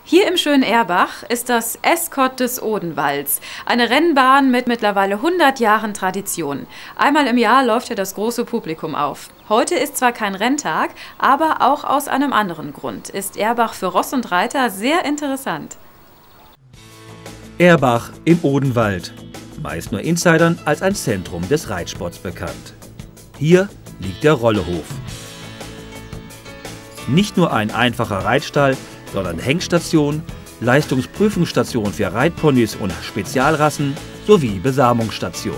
Hier im schönen Erbach ist das Escort des Odenwalds, eine Rennbahn mit mittlerweile 100 Jahren Tradition. Einmal im Jahr läuft hier das große Publikum auf. Heute ist zwar kein Renntag, aber auch aus einem anderen Grund ist Erbach für Ross und Reiter sehr interessant. Erbach im Odenwald, meist nur Insidern als ein Zentrum des Reitsports bekannt. Hier liegt der Rollehof. Nicht nur ein einfacher Reitstall, sondern Hengststation, Leistungsprüfungsstation für Reitponys und Spezialrassen sowie Besamungsstation.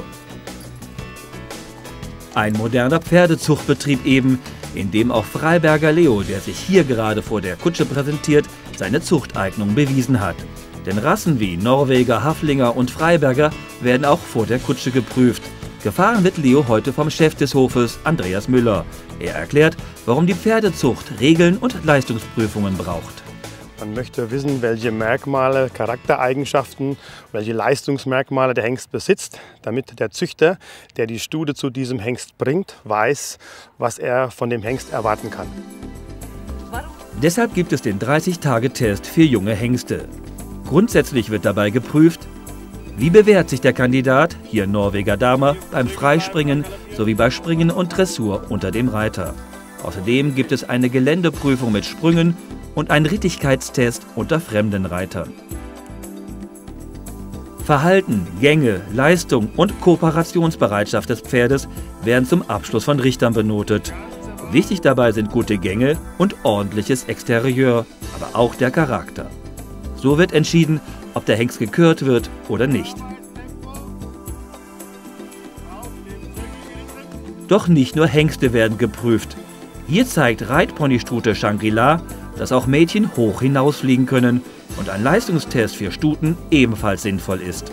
Ein moderner Pferdezuchtbetrieb eben, in dem auch Freiberger Leo, der sich hier gerade vor der Kutsche präsentiert, seine Zuchteignung bewiesen hat. Denn Rassen wie Norweger, Haflinger und Freiberger werden auch vor der Kutsche geprüft. Gefahren wird Leo heute vom Chef des Hofes, Andreas Müller. Er erklärt, warum die Pferdezucht Regeln und Leistungsprüfungen braucht. Man möchte wissen, welche Merkmale, Charaktereigenschaften, welche Leistungsmerkmale der Hengst besitzt, damit der Züchter, der die Stute zu diesem Hengst bringt, weiß, was er von dem Hengst erwarten kann. Deshalb gibt es den 30-Tage-Test für junge Hengste. Grundsätzlich wird dabei geprüft, wie bewährt sich der Kandidat, hier Norweger Dama, beim Freispringen sowie bei Springen und Dressur unter dem Reiter. Außerdem gibt es eine Geländeprüfung mit Sprüngen und einen Rittigkeitstest unter fremden Reitern. Verhalten, Gänge, Leistung und Kooperationsbereitschaft des Pferdes werden zum Abschluss von Richtern benotet. Wichtig dabei sind gute Gänge und ordentliches Exterieur, aber auch der Charakter. So wird entschieden, ob der Hengst gekürt wird oder nicht. Doch nicht nur Hengste werden geprüft. Hier zeigt Reitponystute Shangri-La, dass auch Mädchen hoch hinausfliegen können und ein Leistungstest für Stuten ebenfalls sinnvoll ist.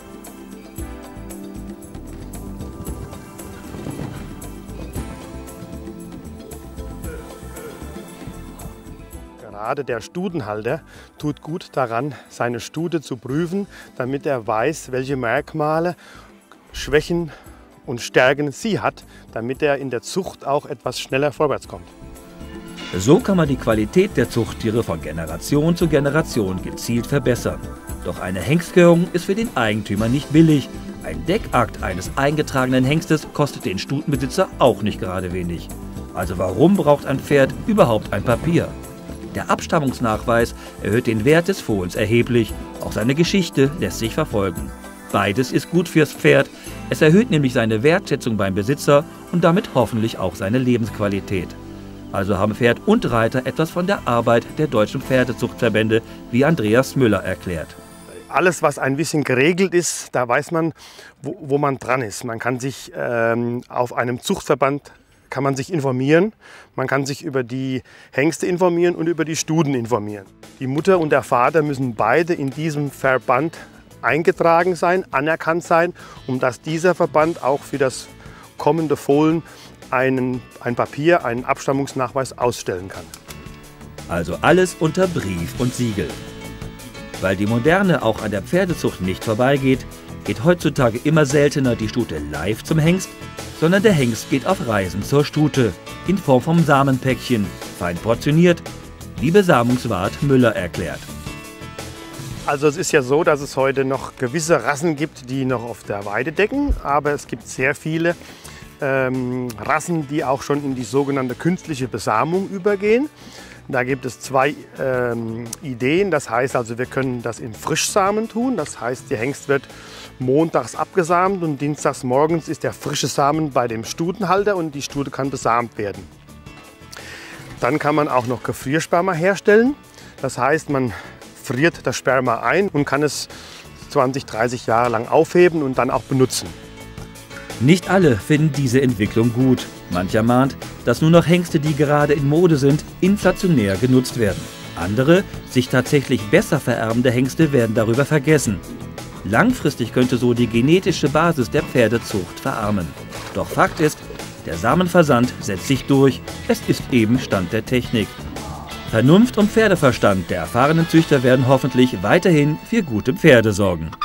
Gerade der Stutenhalter tut gut daran, seine Stute zu prüfen, damit er weiß, welche Merkmale, Schwächen und Stärken sie hat, damit er in der Zucht auch etwas schneller vorwärts kommt. So kann man die Qualität der Zuchttiere von Generation zu Generation gezielt verbessern. Doch eine Hengstgörung ist für den Eigentümer nicht billig. Ein Deckakt eines eingetragenen Hengstes kostet den Stutenbesitzer auch nicht gerade wenig. Also warum braucht ein Pferd überhaupt ein Papier? Der Abstammungsnachweis erhöht den Wert des Fohls erheblich. Auch seine Geschichte lässt sich verfolgen. Beides ist gut fürs Pferd. Es erhöht nämlich seine Wertschätzung beim Besitzer und damit hoffentlich auch seine Lebensqualität. Also haben Pferd und Reiter etwas von der Arbeit der deutschen Pferdezuchtverbände, wie Andreas Müller erklärt. Alles, was ein bisschen geregelt ist, da weiß man, wo man dran ist. Man kann sich auf einem Zuchtverband informieren. Man kann sich über die Hengste informieren und über die Stuten informieren. Die Mutter und der Vater müssen beide in diesem Verband eingetragen sein, anerkannt sein, um dass dieser Verband auch für das kommende Fohlen ein Papier, einen Abstammungsnachweis ausstellen kann. Also alles unter Brief und Siegel. Weil die Moderne auch an der Pferdezucht nicht vorbeigeht, geht heutzutage immer seltener die Stute live zum Hengst, sondern der Hengst geht auf Reisen zur Stute in Form vom Samenpäckchen, fein portioniert, wie Besamungswart Müller erklärt. Also es ist ja so, dass es heute noch gewisse Rassen gibt, die noch auf der Weide decken, aber es gibt sehr viele Rassen, die auch schon in die sogenannte künstliche Besamung übergehen. Da gibt es zwei Ideen. Das heißt also, wir können das in Frischsamen tun. Das heißt, der Hengst wird montags abgesamt und dienstags morgens ist der frische Samen bei dem Stutenhalter und die Stute kann besamt werden. Dann kann man auch noch Gefriersperma herstellen. Das heißt, man friert das Sperma ein und kann es 20, 30 Jahre lang aufheben und dann auch benutzen. Nicht alle finden diese Entwicklung gut. Mancher mahnt, dass nur noch Hengste, die gerade in Mode sind, inflationär genutzt werden. Andere, sich tatsächlich besser vererbende Hengste werden darüber vergessen. Langfristig könnte so die genetische Basis der Pferdezucht verarmen. Doch Fakt ist, der Samenversand setzt sich durch. Es ist eben Stand der Technik. Vernunft und Pferdeverstand der erfahrenen Züchter werden hoffentlich weiterhin für gute Pferde sorgen.